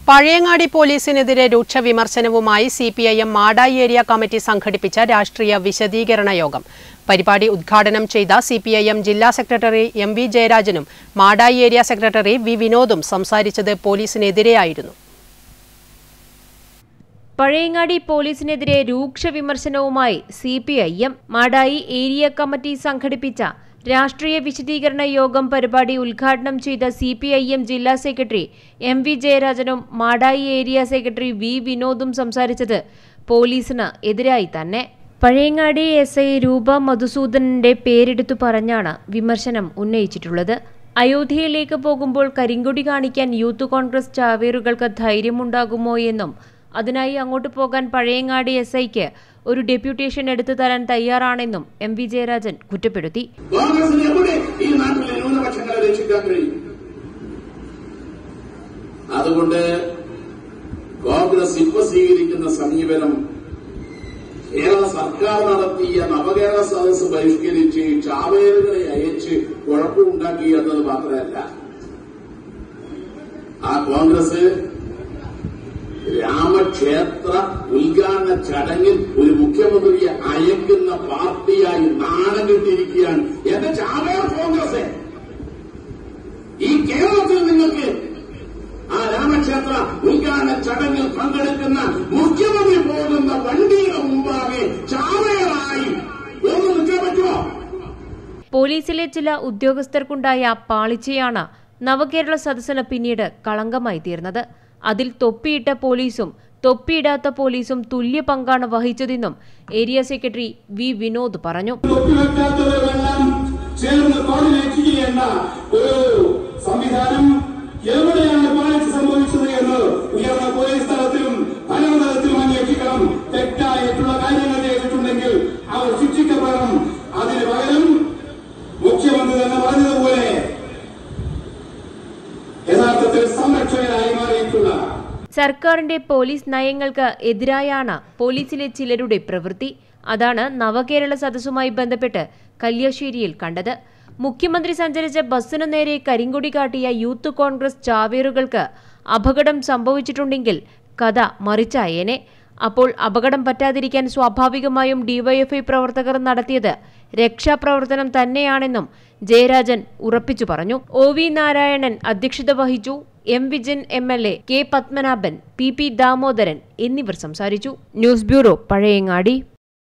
പഴയങ്ങാടി പോലീസിനെതിരെ രൂക്ഷ വിമർശനവുമായി CPIM Madayi area committee സംഘടിപ്പിച്ച രാഷ്ട്രീയ വിശദീകരണ യോഗം. പരിപാടി ഉദ്ഘാടനം ചെയ്ത സിപിഐഎം ജില്ലാ സെക്രട്ടറി എം.വി. ജയരാജനും മാടായി ഏരിയ സെക്രട്ടറി വി. വിനോദും സംസാരിച്ചത് പോലീസിനെതിരെയായിരുന്നു. പഴയങ്ങാടി പോലീസിനെതിരെ രൂക്ഷ വിമർശനവുമായി സിപിഐഎം മാടായി ഏരിയ കമ്മിറ്റി സംഘടിപ്പിച്ച രാഷ്ട്രീയ വിശദീകരണ യോഗം പരിപാടി ഉദ്ഘാടനം ചെയ്ത സിപിഐഎം ജില്ലാ സെക്രട്ടറി എം.വി. ജയരാജനും മാടായി ഏരിയ സെക്രട്ടറി വി. വിനോദും സംസാരിച്ചത് പോലീസിന് എതിരായി തന്നെ. പഴയങ്ങാടി എസ്.ഐ. രൂപ മധുസൂദനന്റെ പേരെടുത്തു പറഞ്ഞാണ് വിമർശനം ഉന്നയിച്ചിട്ടുള്ളത്. അയോധ്യയിലേക്ക് പോകുമ്പോൾ കരിങ്കൊടി കാണിക്കാൻ യൂത്ത് കോൺഗ്രസ് ചാവേറുകൾക്ക് ധൈര്യമുണ്ടാകുമോ എന്നും അതിനായി അങ്ങോട്ട് പോകാൻ പഴയങ്ങാടി എസ്.ഐക്ക് ഒരു ഡെപ്യൂട്ടേഷൻ എടുത്തു തരാൻ തയ്യാറാണെന്നും എം.വി. ജയരാജൻ കുറ്റപ്പെടുത്തി. അതുകൊണ്ട് കോൺഗ്രസ് ഇപ്പോൾ സ്വീകരിക്കുന്ന സമീപനം കേരള സർക്കാർ നടത്തിയ നവകേരള സദസ്സ് ബഹിഷ്കരിച്ച് ചാവേറുകളെ അയച്ച് കുഴപ്പമുണ്ടാക്കി എന്നത് മാത്രമല്ല, ആ കോൺഗ്രസ് രാമക്ഷേത്ര ഉദ്ഘാടന ചടങ്ങിൽ ഒരു മുഖ്യമന്ത്രിയെ അയക്കുന്ന പാർട്ടിയായി നാണം കെട്ടിയിരിക്കുകയാണ്. എന്റെ ചാവേർ കോൺഗ്രസ് ഈ കേരളത്തിൽ നിങ്ങൾക്ക് ആ രാമക്ഷേത്ര ഉദ്ഘാടന ചടങ്ങിൽ പങ്കെടുക്കുന്ന മുഖ്യമന്ത്രി പോകുന്ന വണ്ടിയുടെ മുമ്പാകെ ചാവേറായി ഒന്ന് നിൽക്കാൻ പറ്റുമോ? പോലീസിലെ ചില ഉദ്യോഗസ്ഥർക്കുണ്ടായ പാളിച്ചയാണ് നവകേരള സദസ്സിന് പിന്നീട് കളങ്കമായി തീർന്നത്. അതിൽ തൊപ്പിയിട്ട പോലീസും തൊപ്പിയിടാത്ത പോലീസും തുല്യ പങ്കാണ് വഹിച്ചതെന്നും ഏരിയ സെക്രട്ടറി വി. വിനോദ് പറഞ്ഞു. എവിടെയാണ് പാളിച്ച സംഭവിച്ചത് എന്ന് ഉയർന്ന പോലീസ് തലത്തിലും ഭരണതലത്തിലും അന്വേഷിക്കണം. തെറ്റായിട്ടുള്ള കാര്യങ്ങൾ ചെയ്തിട്ടുണ്ടെങ്കിൽ അവർ ശിക്ഷിക്കപ്പെടണം. അതിന് പകരം മുഖ്യമന്ത്രി തന്നെ പറഞ്ഞതുപോലെ യഥാർത്ഥത്തിൽ സംരക്ഷകരായി മാറിയിട്ടുള്ള സർക്കാരിന്റെ പോലീസ് നയങ്ങൾക്ക് എതിരായാണ് പോലീസിലെ ചിലരുടെ പ്രവൃത്തി. അതാണ് നവകേരള സദസ്സുമായി ബന്ധപ്പെട്ട് കല്യാശ്ശേരിയിൽ കണ്ടത്. മുഖ്യമന്ത്രി സഞ്ചരിച്ച ബസ്സിനു നേരെ കരിങ്കൊടി കാട്ടിയ യൂത്ത് കോൺഗ്രസ് ചാവേറുകൾക്ക് അപകടം സംഭവിച്ചിട്ടുണ്ടെങ്കിൽ കഥ മറിച്ചായേനെ. അപ്പോൾ അപകടം പറ്റാതിരിക്കാൻ സ്വാഭാവികമായും ഡിവൈഎഫ്ഐ പ്രവർത്തകർ നടത്തിയത് രക്ഷാപ്രവർത്തനം തന്നെയാണെന്നും ജയരാജൻ ഉറപ്പിച്ചു പറഞ്ഞു. ഒ.വി. നാരായണൻ അധ്യക്ഷത വഹിച്ചു. M. Vijayan MLA, K. Padmanabhan, P. Damodaran എന്നിവർ സംസാരിച്ചു. News bureau, Pazhayangadi.